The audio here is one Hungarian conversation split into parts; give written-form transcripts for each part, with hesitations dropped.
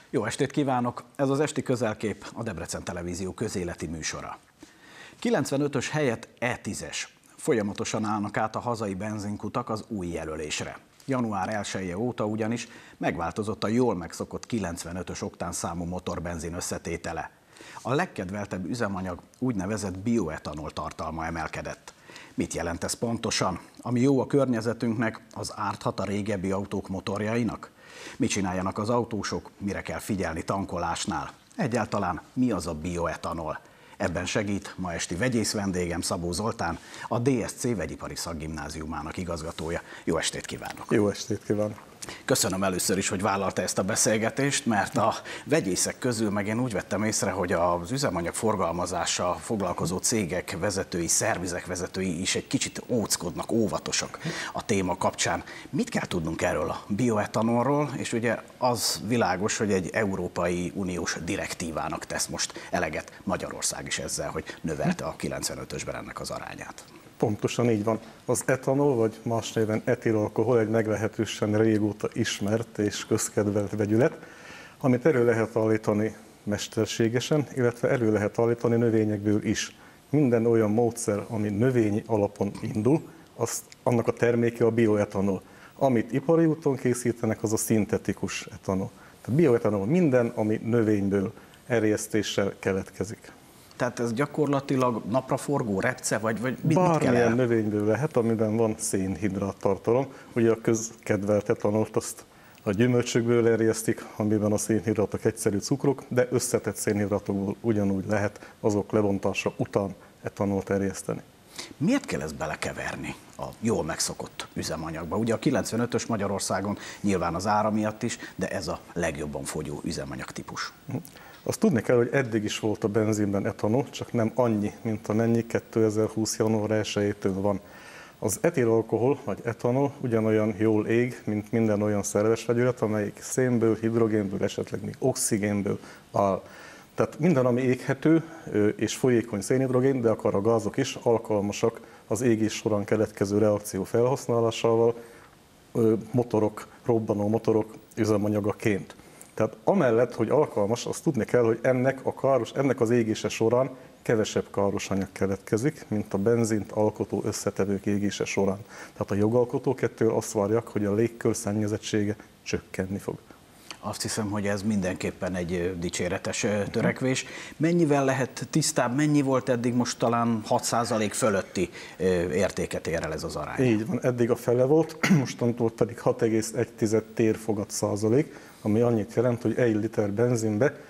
Jó estét kívánok! Ez az esti közelkép, a Debrecen Televízió közéleti műsora. 95-ös helyett E10-es. Folyamatosan állnak át a hazai benzinkutak az új jelölésre. Január 1-e óta ugyanis megváltozott a jól megszokott 95-ös oktánszámú motorbenzin összetétele. A legkedveltebb üzemanyag úgynevezett bioetanol tartalma emelkedett. Mit jelent ez pontosan? Ami jó a környezetünknek, az árthat a régebbi autók motorjainak? Mit csináljanak az autósok, mire kell figyelni tankolásnál? Egyáltalán mi az a bioetanol? Ebben segít ma esti vegyész vendégem, Szabó Zoltán, a DSC Vegyipari Szakgimnáziumának igazgatója. Jó estét kívánok! Jó estét kívánok! Köszönöm először is, hogy vállalta ezt a beszélgetést, mert a vegyészek közül meg én úgy vettem észre, hogy az üzemanyag forgalmazással foglalkozó cégek vezetői, szervizek vezetői is egy kicsit óckodnak, óvatosak a téma kapcsán. Mit kell tudnunk erről a bioetanolról, és ugye az világos, hogy egy Európai Uniós direktívának tesz most eleget Magyarország is ezzel, hogy növelte a 95-ösben ennek az arányát. Pontosan így van. Az etanol, vagy más néven etilalkohol egy meglehetősen régóta ismert és közkedvelt vegyület, amit elő lehet állítani mesterségesen, illetve elő lehet állítani növényekből is. Minden olyan módszer, ami növényi alapon indul, annak a terméke a bioetanol. Amit ipari úton készítenek, az a szintetikus etanol. Tehát bioetanol minden, ami növényből erjesztéssel keletkezik. Tehát ez gyakorlatilag napraforgó repce, vagy mit kell bármilyen növényből lehet, amiben van szénhidrát tartalom. Ugye a közkedvelt etanolt azt a gyümölcsökből erjesztik, amiben a szénhidrátok egyszerű cukrok, de összetett szénhidrátokból ugyanúgy lehet azok lebontása után etanolt erjeszteni. Miért kell ezt belekeverni a jól megszokott üzemanyagba? Ugye a 95-ös Magyarországon nyilván az ára miatt is, de ez a legjobban fogyó üzemanyagtípus. Azt tudni kell, hogy eddig is volt a benzinben etanol, csak nem annyi, mint amennyi 2020. január 1-től van. Az etilalkohol, vagy etanol ugyanolyan jól ég, mint minden olyan szerves vegyület, amelyik szénből, hidrogénből, esetleg még oxigénből áll. Tehát minden, ami éghető és folyékony szénhidrogén, de akár a gázok is alkalmasak az égés során keletkező reakció felhasználásával, motorok, robbanó motorok üzemanyagaként. Tehát amellett, hogy alkalmas, azt tudni kell, hogy ennek az égése során kevesebb káros anyag keletkezik, mint a benzint alkotó összetevők égése során. Tehát a jogalkotók ettől azt várják, hogy a légkör szennyezettsége csökkenni fog. Azt hiszem, hogy ez mindenképpen egy dicséretes törekvés. Mennyivel lehet tisztább, mennyi volt eddig, most talán 6% fölötti értéket ér el ez az arány? Így van, eddig a fele volt, mostantól pedig 6,1 térfogat százalék, ami annyit jelent, hogy 1 liter benzinbe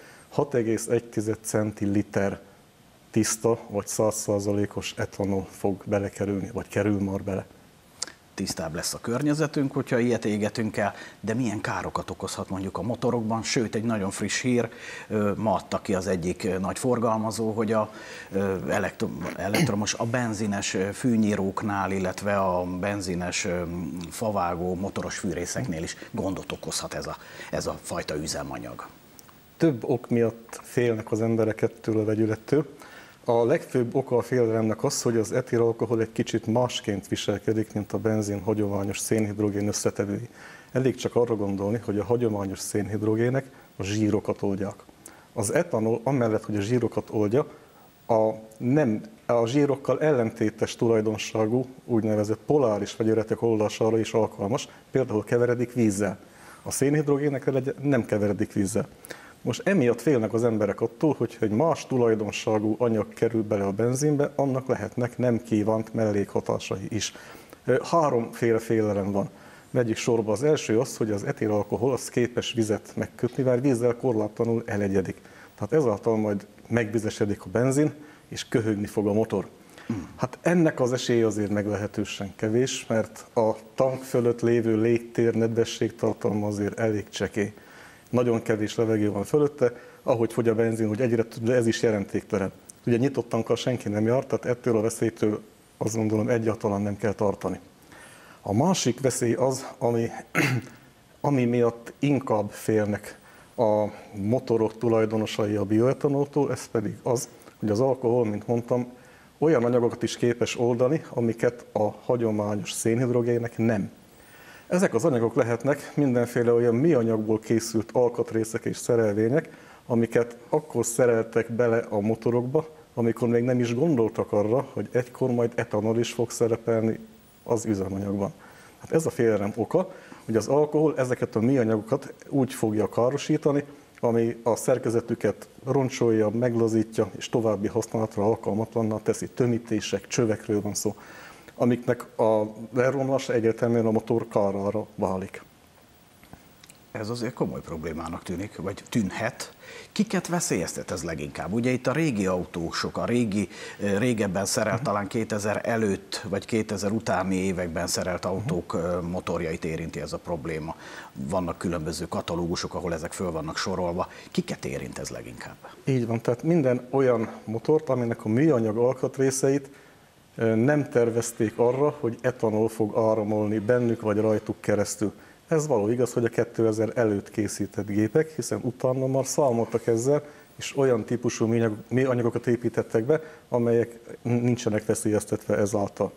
6,1 centiliter tiszta vagy 100%-os etanol fog belekerülni, vagy kerül már bele. Tisztább lesz a környezetünk, hogyha ilyet égetünk el, de milyen károkat okozhat mondjuk a motorokban, sőt egy nagyon friss hír, ma adta ki az egyik nagy forgalmazó, hogy a elektromos, a benzines fűnyíróknál, illetve a benzines favágó motoros fűrészeknél is gondot okozhat ez a fajta üzemanyag. Több ok miatt félnek az emberek ettől a vegyülettől. A legfőbb oka a félelemnek az, hogy az etilalkohol egy kicsit másként viselkedik, mint a benzin hagyományos szénhidrogén összetevői. Elég csak arra gondolni, hogy a hagyományos szénhidrogének a zsírokat oldják. Az etanol amellett, hogy a zsírokat oldja, a zsírokkal ellentétes tulajdonságú, úgynevezett poláris vegyületek oldására is alkalmas, például keveredik vízzel. A szénhidrogénekre nem keveredik vízzel. Most emiatt félnek az emberek attól, hogy egy más tulajdonságú anyag kerül bele a benzinbe, annak lehetnek nem kívánt mellékhatásai is. Háromféle félelem van. Vegyük sorba. Az első az, hogy az etilalkohol az képes vizet megkötni, mert vízzel korlátlanul elegyedik. Tehát ezáltal majd megvizesedik a benzin, és köhögni fog a motor. Hát ennek az esélye azért meglehetősen kevés, mert a tank fölött lévő légtér nedvességtartalma azért elég csekély. Nagyon kevés levegő van fölötte, ahogy fogy a benzin, hogy egyre több, ez is jelentéktelen. Ugye nyitott tankkal senki nem jár, tehát ettől a veszélytől azt gondolom egyáltalán nem kell tartani. A másik veszély az, ami miatt inkább félnek a motorok tulajdonosai a bioetanoltól, ez pedig az, hogy az alkohol, mint mondtam, olyan anyagokat is képes oldani, amiket a hagyományos szénhidrogének nem. Ezek az anyagok lehetnek mindenféle olyan műanyagból készült alkatrészek és szerelvények, amiket akkor szereltek bele a motorokba, amikor még nem is gondoltak arra, hogy egykor majd etanol is fog szerepelni az üzemanyagban. Hát ez a félelem oka, hogy az alkohol ezeket a műanyagokat úgy fogja károsítani, ami a szerkezetüket roncsolja, meglazítja és további használatra alkalmatlanná teszi. Tömítések, csövekről van szó, amiknek a leromlása egyértelműen a motor kárára válik. Ez azért komoly problémának tűnik, vagy tűnhet. Kiket veszélyeztet ez leginkább? Ugye itt a régi autósok, a régebben szerelt, talán 2000 előtt, vagy 2000 utáni években szerelt autók motorjait érinti ez a probléma. Vannak különböző katalógusok, ahol ezek föl vannak sorolva. Kiket érint ez leginkább? Így van, tehát minden olyan motort, aminek a műanyag alkatrészeit nem tervezték arra, hogy etanol fog áramolni bennük vagy rajtuk keresztül. Ez való igaz, hogy a 2000 előtt készített gépek, hiszen utána már számoltak ezzel, és olyan típusú műanyagokat építettek be, amelyek nincsenek veszélyeztetve ezáltal.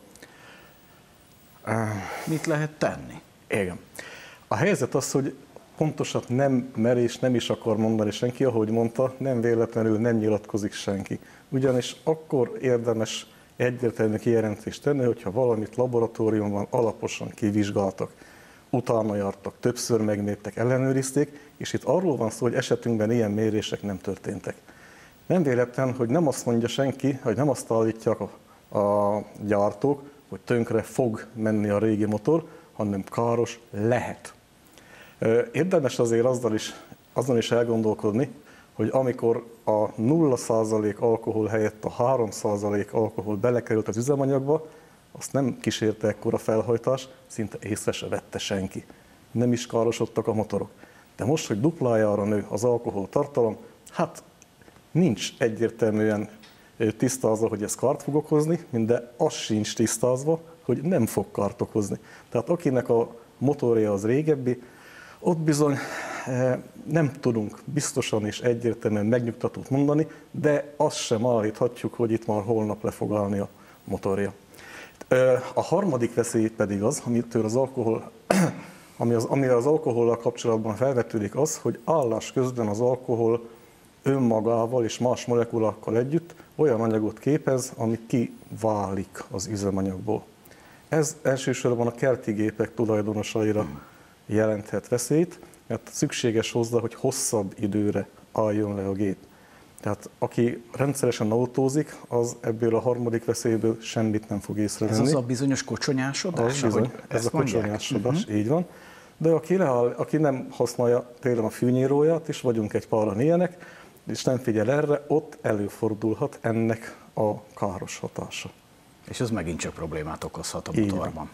Mit lehet tenni? Igen. A helyzet az, hogy pontosat nem mer és nem is akar mondani senki, ahogy mondta, nem véletlenül nem nyilatkozik senki. Ugyanis akkor érdemes egyértelmű kijelentést tenni, hogyha valamit laboratóriumban alaposan kivizsgáltak, utána jártak, többször megmértek, ellenőrizték, és itt arról van szó, hogy esetünkben ilyen mérések nem történtek. Nem véletlen, hogy nem azt mondja senki, hogy nem azt állítják a gyártók, hogy tönkre fog menni a régi motor, hanem káros lehet. Érdemes azért azon is elgondolkodni, hogy amikor a 0% alkohol helyett a 3% alkohol belekerült az üzemanyagba, azt nem kísérte ekkora felhajtás, szinte észre se vette senki. Nem is károsodtak a motorok. De most, hogy duplájára nő az alkohol tartalom, hát nincs egyértelműen tisztázva, hogy ez kárt fog okozni, de az sincs tisztázva, hogy nem fog kárt okozni. Tehát akinek a motorja az régebbi, ott bizony nem tudunk biztosan és egyértelműen megnyugtatót mondani, de azt sem állíthatjuk, hogy itt már holnap le fog állni a motorja. A harmadik veszély pedig az, ami az alkohollal kapcsolatban felvetődik az, hogy állás közben az alkohol önmagával és más molekulákkal együtt olyan anyagot képez, ami kiválik az üzemanyagból. Ez elsősorban a kerti gépek tulajdonosaira jelenthet veszélyt, mert szükséges hozzá, hogy hosszabb időre álljon le a gép. Tehát aki rendszeresen autózik, az ebből a harmadik veszélyből semmit nem fog észrevenni. Ez az a bizonyos kocsonyásodás? Ez a kocsonyásodás, így van. De aki nem használja például a fűnyíróját, és vagyunk egy páran ilyenek, és nem figyel erre, ott előfordulhat ennek a káros hatása. És ez megint csak problémát okozhat a motorban.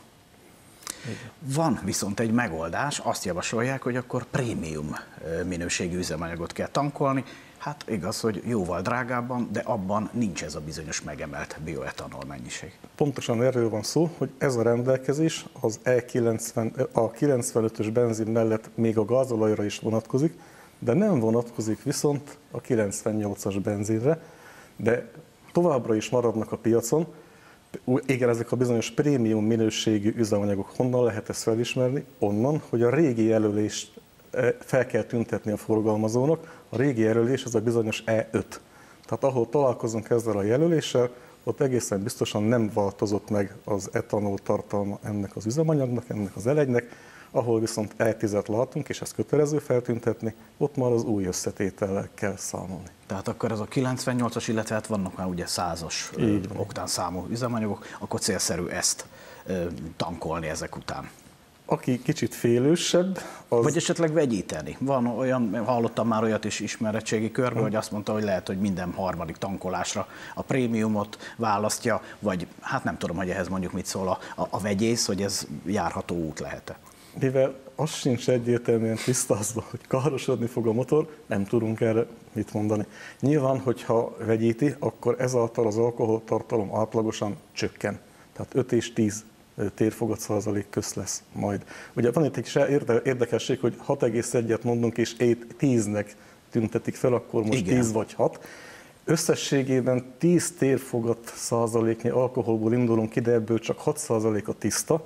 Van viszont egy megoldás, azt javasolják, hogy akkor prémium minőségű üzemanyagot kell tankolni. Hát igaz, hogy jóval drágábban, de abban nincs ez a bizonyos megemelt bioetanol mennyiség. Pontosan erről van szó, hogy ez a rendelkezés az a 95-ös benzin mellett még a gázolajra is vonatkozik, de nem vonatkozik viszont a 98-as benzinre, de továbbra is maradnak a piacon. Igen, ezek a bizonyos prémium minőségű üzemanyagok. Honnan lehet ezt felismerni? Onnan, hogy a régi jelölést fel kell tüntetni a forgalmazónak. A régi jelölés az a bizonyos E5. Tehát ahol találkozunk ezzel a jelöléssel, ott egészen biztosan nem változott meg az etanol tartalma ennek az üzemanyagnak, ennek az elegynek. Ahol viszont E10-et látunk, és ezt kötelező feltüntetni, ott már az új összetétellel kell számolni. Tehát akkor ez a 98-as, illetve hát vannak már ugye 100-as oktánszámú üzemanyagok, akkor célszerű ezt tankolni ezek után. Aki kicsit félősebb, az... Vagy esetleg vegyíteni. Van olyan, hallottam már olyat is ismeretségi körben, hogy azt mondta, hogy lehet, hogy minden harmadik tankolásra a prémiumot választja, vagy hát nem tudom, hogy ehhez mondjuk mit szól a vegyész, hogy ez járható út lehet-e. Mivel az sincs egyértelműen tisztázva, hogy károsodni fog a motor, nem tudunk erre mit mondani. Nyilván, hogyha vegyíti, akkor ezáltal az alkoholtartalom átlagosan csökken. Tehát 5 és 10 térfogat százalék közt lesz majd. Ugye van itt egy érdekesség, hogy 6,1-et mondunk, és 10-nek tüntetik fel, akkor most igen. 10 vagy 6. Összességében 10 térfogat százaléknyi alkoholból indulunk ki, de ebből csak 6% a tiszta,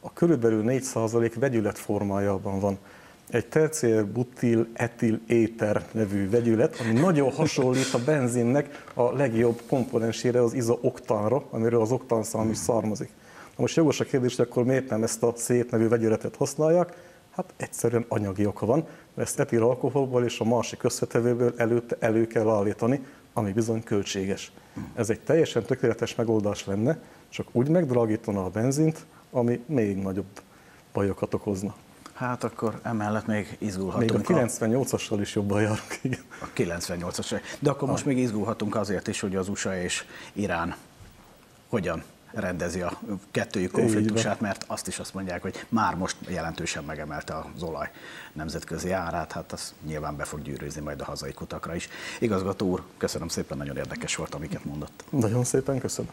a körülbelül 4% vegyület formájában van. Egy terciárbutil etil éter nevű vegyület, ami nagyon hasonlít a benzinnek a legjobb komponensére, az izooktanra, amiről az oktanszám is származik. Na most jogos a kérdés, hogy akkor miért nem ezt a szép nevű vegyületet használják? Hát egyszerűen anyagi oka van, mert ezt etilalkoholból és a másik összetevőből előtte elő kell állítani, ami bizony költséges. Ez egy teljesen tökéletes megoldás lenne, csak úgy megdrágítana a benzint, ami még nagyobb bajokat okozna. Hát akkor emellett még izgulhatunk. Még a 98-assal is jobban járunk, igen. A 98-as. De akkor most még izgulhatunk azért is, hogy az USA és Irán hogyan rendezi a kettőjük konfliktusát, mert azt mondják, hogy már most jelentősen megemelte az olaj nemzetközi árát, hát az nyilván be fog gyűrűzni majd a hazai kutakra is. Igazgató úr, köszönöm szépen, nagyon érdekes volt, amiket mondott. Nagyon szépen köszönöm.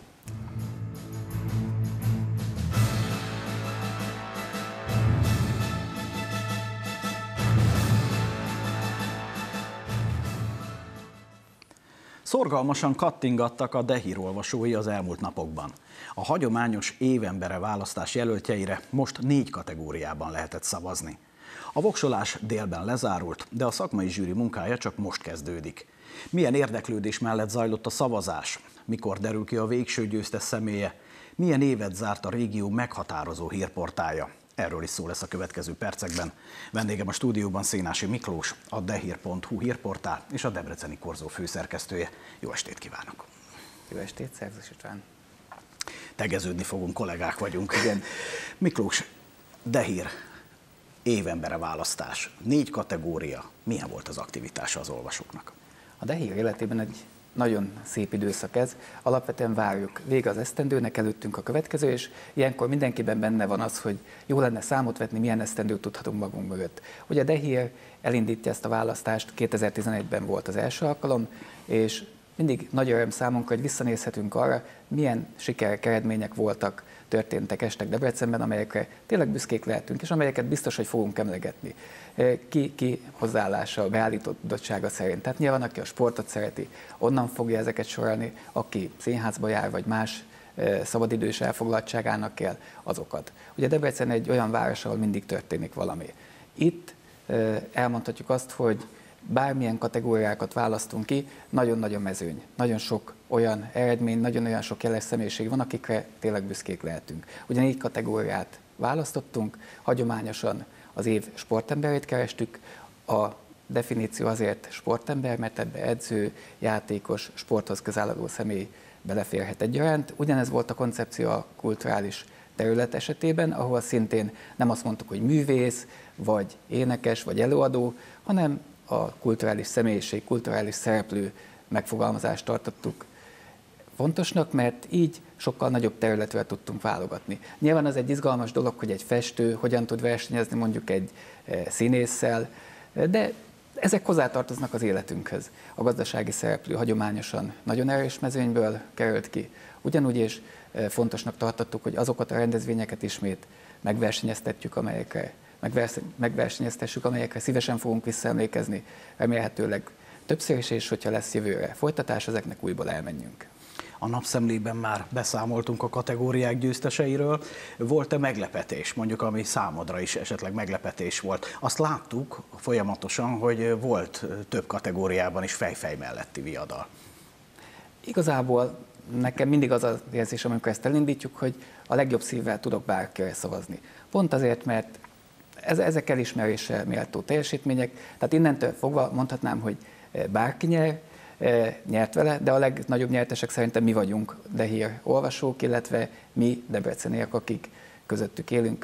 Szorgalmasan kattingattak a Dehír olvasói az elmúlt napokban. A hagyományos évembere választás jelöltjeire most 4 kategóriában lehetett szavazni. A voksolás délben lezárult, de a szakmai zsűri munkája csak most kezdődik. Milyen érdeklődés mellett zajlott a szavazás? Mikor derül ki a végső győztes személye? Milyen évet zárt a régió meghatározó hírportálja? Erről is szó lesz a következő percekben. Vendégem a stúdióban Szénási Miklós, a dehir.hu hírportál és a Debreceni Korzó főszerkesztője. Jó estét kívánok! Jó estét, szervusz István! Tegeződni fogunk, kollégák vagyunk. Igen. Miklós, Dehír, évembere választás, 4 kategória. Milyen volt az aktivitása az olvasóknak? A Dehír életében egy nagyon szép időszak ez. Alapvetően várjuk. Vége az esztendőnek, előttünk a következő, és ilyenkor mindenkiben benne van az, hogy jó lenne számot vetni, milyen esztendőt tudhatunk magunk mögött. Ugye a Dehír elindítja ezt a választást, 2011-ben volt az első alkalom, és mindig nagy öröm számunkra, hogy visszanézhetünk arra, milyen sikerek, eredmények voltak, történtek, Debrecenben, amelyekre tényleg büszkék lehetünk, és amelyeket biztos, hogy fogunk emlegetni. Ki hozzáállása, beállítottsága szerint. Tehát nyilván, aki a sportot szereti, onnan fogja ezeket sorolni, aki színházba jár, vagy más szabadidős elfoglaltságának kell, azokat. Ugye Debrecen egy olyan város, ahol mindig történik valami. Itt elmondhatjuk azt, hogy bármilyen kategóriákat választunk ki, nagyon-nagyon mezőny, nagyon sok olyan eredmény, nagyon sok jeles személyiség van, akikre tényleg büszkék lehetünk. Ugye 4 kategóriát választottunk, hagyományosan az év sportemberét kerestük, a definíció azért sportember, mert ebbe edző, játékos, sporthoz közálló személy beleférhet egyaránt. Ugyanez volt a koncepció a kulturális terület esetében, ahol szintén nem azt mondtuk, hogy művész, vagy énekes, vagy előadó, hanem a kulturális személyiség, kulturális szereplő megfogalmazást tartottuk fontosnak, mert így sokkal nagyobb területre tudtunk válogatni. Nyilván az egy izgalmas dolog, hogy egy festő hogyan tud versenyezni mondjuk egy színésszel, de ezek hozzátartoznak az életünkhöz. A gazdasági szereplő hagyományosan nagyon erős mezőnyből került ki. Ugyanúgy is fontosnak tartottuk, hogy azokat a rendezvényeket ismét megversenyeztetjük, megversenyeztessük, amelyekre szívesen fogunk visszaemlékezni, remélhetőleg többször is, és hogyha lesz jövőre folytatás, ezeknek újból elmenjünk. A napszemlében már beszámoltunk a kategóriák győzteseiről. Volt-e meglepetés, mondjuk ami számodra is esetleg meglepetés volt? Azt láttuk folyamatosan, hogy volt több kategóriában is fejfej melletti viadal. Igazából nekem mindig az az érzés, amikor ezt elindítjuk, hogy a legjobb szívvel tudok bárkire szavazni. Pont azért, mert ezek elismerésre méltó teljesítmények, tehát innentől fogva mondhatnám, hogy bárki nyert vele, de a legnagyobb nyertesek szerintem mi vagyunk, Dehír olvasók, illetve mi debreceniek, akik közöttük élünk,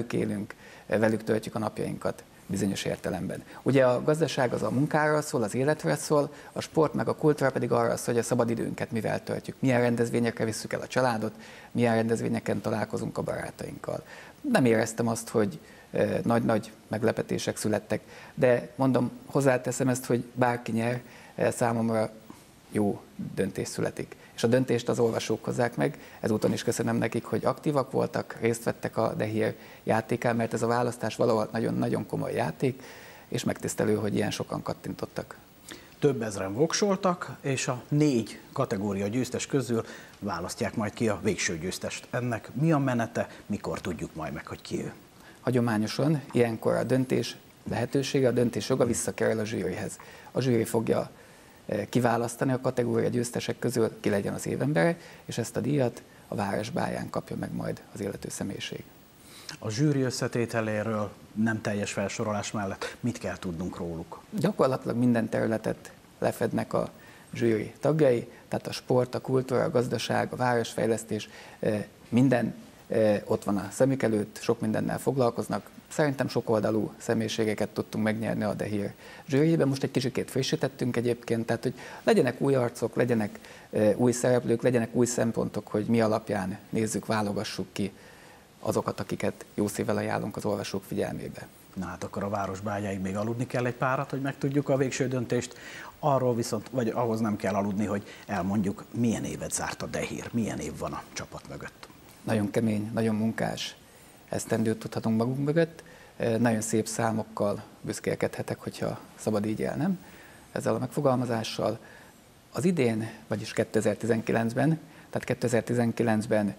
velük töltjük a napjainkat bizonyos értelemben. Ugye a gazdaság az a munkára szól, az életre szól, a sport meg a kultúra pedig arra szól, hogy a szabadidőnket mivel töltjük, milyen rendezvényekre visszük el a családot, milyen rendezvényeken találkozunk a barátainkkal. Nem éreztem azt, hogy nagy-nagy meglepetések születtek, de mondom, hozzáteszem ezt, hogy bárki nyer, számomra jó döntés születik. És a döntést az olvasók hozzák meg, ezúton is köszönöm nekik, hogy aktívak voltak, részt vettek a Dehír játékán, mert ez a választás valahol nagyon-nagyon komoly játék, és megtisztelő, hogy ilyen sokan kattintottak. Több ezren voksoltak, és a 4 kategória győztes közül választják majd ki a végső győztest. Ennek mi a menete, mikor tudjuk majd meg, hogy ki ő? Hagyományosan ilyenkor a döntés lehetősége, a döntés joga visszakerül a zsűrihez. A zsűri fogja kiválasztani a kategória győztesek közül, ki legyen az évembere, és ezt a díjat a városbáján kapja meg majd az illető személyiség. A zsűri összetételéről nem teljes felsorolás mellett mit kell tudnunk róluk? Gyakorlatilag minden területet lefednek a zsűri tagjai, tehát a sport, a kultúra, a gazdaság, a városfejlesztés, minden ott van a szemük előtt, sok mindennel foglalkoznak. Szerintem sokoldalú személyiségeket tudtunk megnyerni a De Hír zsűriében. Most egy kicsikét frissítettünk egyébként, tehát hogy legyenek új arcok, legyenek új szereplők, legyenek új szempontok, hogy mi alapján nézzük, válogassuk ki azokat, akiket jó szívvel ajánlunk az olvasók figyelmébe. Na hát akkor a városbágyáig még aludni kell egy párat, hogy megtudjuk a végső döntést. Arról viszont, vagy ahhoz nem kell aludni, hogy elmondjuk, milyen évet zárt a De Hír, milyen év van a csapat mögött. Nagyon kemény, nagyon munkás esztendőt tudhatunk magunk mögött. Nagyon szép számokkal büszkélkedhetek, hogyha szabad így élnem ezzel a megfogalmazással. Az idén, vagyis 2019-ben, tehát 2019-ben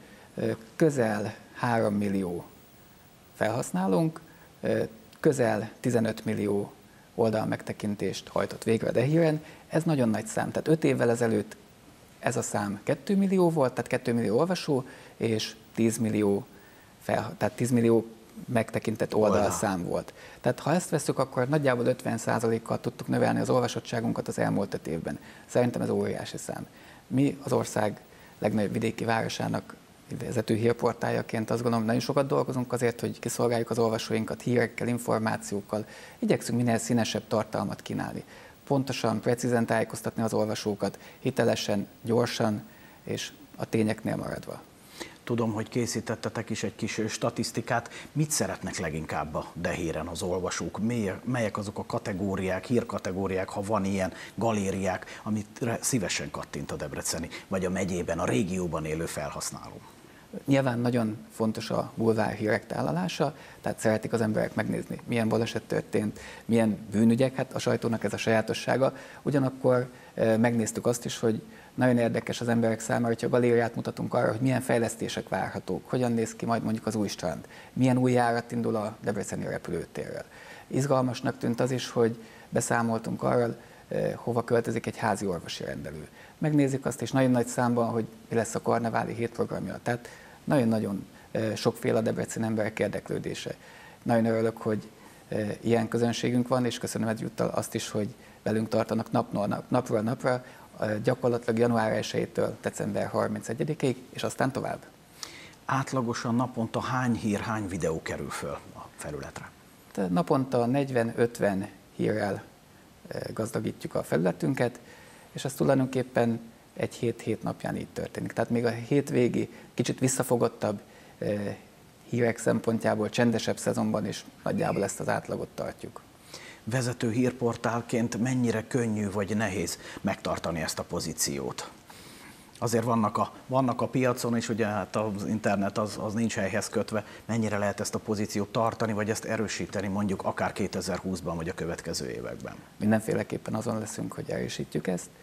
közel 3 millió felhasználónk, közel 15 millió oldal megtekintést hajtott végre a De Híren. Ez nagyon nagy szám, tehát 5 évvel ezelőtt ez a szám 2 millió volt, tehát 2 millió olvasó, és 10 millió, tehát 10 millió megtekintett oldalszám volt. Tehát ha ezt veszük, akkor nagyjából 50%-kal tudtuk növelni az olvasottságunkat az elmúlt 5 évben. Szerintem ez óriási szám. Mi az ország legnagyobb vidéki városának vezető hírportáljaként azt gondolom, nagyon sokat dolgozunk azért, hogy kiszolgáljuk az olvasóinkat hírekkel, információkkal. Igyekszünk minél színesebb tartalmat kínálni. Pontosan, precízen tájékoztatni az olvasókat, hitelesen, gyorsan és a tényeknél maradva. Tudom, hogy készítettetek is egy kis statisztikát. Mit szeretnek leginkább a De Híren az olvasók? Melyek azok a kategóriák, hírkategóriák, ha van ilyen, galériák, amit szívesen kattint a debreceni, vagy a megyében, a régióban élő felhasználó? Nyilván nagyon fontos a bulvár hírek tálalása, tehát szeretik az emberek megnézni, milyen baleset történt, milyen bűnügyek, hát a sajtónak ez a sajátossága. Ugyanakkor megnéztük azt is, hogy nagyon érdekes az emberek számára, hogyha a galériát mutatunk arra, hogy milyen fejlesztések várhatók, hogyan néz ki majd mondjuk az új strand, milyen új járat indul a debreceni repülőtérrel. Izgalmasnak tűnt az is, hogy beszámoltunk arról, hova költözik egy házi orvosi rendelő. Megnézzük azt is nagyon nagy számban, hogy mi lesz a karneváli hétprogramja. Tehát nagyon-nagyon sokféle a debreceni emberek érdeklődése. Nagyon örülök, hogy ilyen közönségünk van, és köszönöm egyúttal azt is, hogy velünk tartanak napról napra, gyakorlatilag január 1-től december 31-ig, és aztán tovább. Átlagosan naponta hány hír, hány videó kerül föl a felületre? Naponta 40-50 hírrel gazdagítjuk a felületünket, és ez tulajdonképpen egy 7 napján így történik. Tehát még a hétvégi, kicsit visszafogottabb hírek szempontjából csendesebb szezonban is nagyjából ezt az átlagot tartjuk. Vezető hírportálként mennyire könnyű vagy nehéz megtartani ezt a pozíciót? Azért vannak a piacon, és ugye hát az internet az nincs helyhez kötve. Mennyire lehet ezt a pozíciót tartani, vagy ezt erősíteni mondjuk akár 2020-ban, vagy a következő években? Mindenféleképpen azon leszünk, hogy erősítsük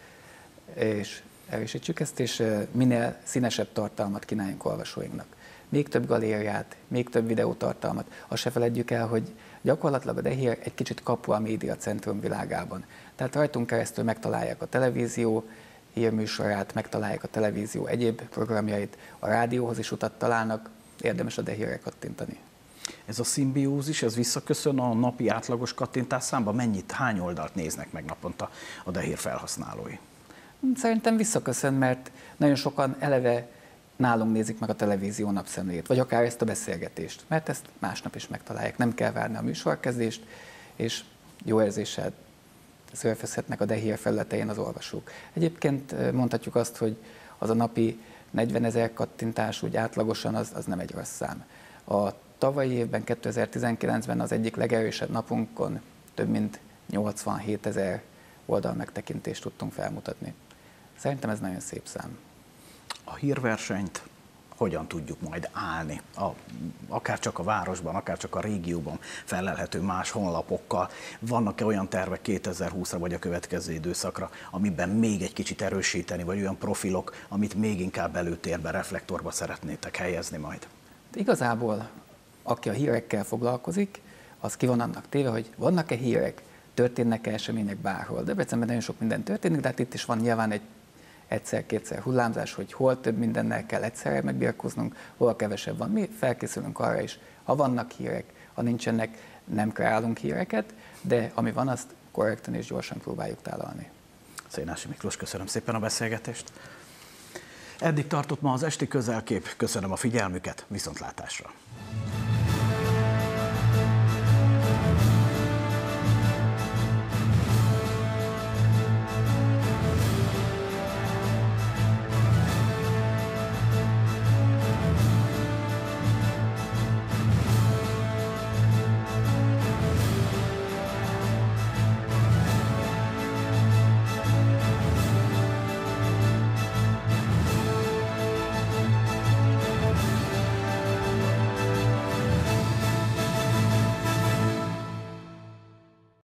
ezt, és minél színesebb tartalmat kínáljunk olvasóinknak. Még több galériát, még több videótartalmat. Azt se feledjük el, hogy gyakorlatilag a De Hír egy kicsit kapu a médiacentrum világában. Tehát rajtunk keresztül megtalálják a televízió hírműsorát, megtalálják a televízió egyéb programjait, a rádióhoz is utat találnak, érdemes a De Hírre kattintani. Ez a szimbiózis, ez visszaköszön a napi átlagos kattintás számba? Hány oldalt néznek meg naponta a De Hír felhasználói? Szerintem visszaköszön, mert nagyon sokan eleve nálunk nézik meg a televízió napszemlét, vagy akár ezt a beszélgetést, mert ezt másnap is megtalálják, nem kell várni a műsorkezdést, és jó érzéssel szörfözhetnek a De Hír felületein az olvasók. Egyébként mondhatjuk azt, hogy az a napi 40 000 kattintás úgy átlagosan az nem egy rossz szám. A tavalyi évben, 2019-ben az egyik legerősebb napunkon több mint 87 000 oldal megtekintést tudtunk felmutatni. Szerintem ez nagyon szép szám. A hírversenyt hogyan tudjuk majd állni, akár csak a városban, akár csak a régióban felelhető más honlapokkal. Vannak-e olyan tervek 2020-ra vagy a következő időszakra, amiben még egy kicsit erősíteni, vagy olyan profilok, amit még inkább előtérbe, reflektorba szeretnétek helyezni majd? Igazából, aki a hírekkel foglalkozik, az ki van annak téve, hogy vannak-e hírek, történnek-e események bárhol. Debrecenben nagyon sok minden történik, de hát itt is van nyilván egy egyszer-kétszer hullámzás, hogy hol több mindennel kell egyszerre megbirkóznunk, hol kevesebb van. Mi felkészülünk arra is, ha vannak hírek, ha nincsenek, nem kreálunk híreket, de ami van, azt korrekten és gyorsan próbáljuk tálalni. Szénási Miklós, köszönöm szépen a beszélgetést. Eddig tartott ma az esti közelkép, köszönöm a figyelmüket, viszontlátásra!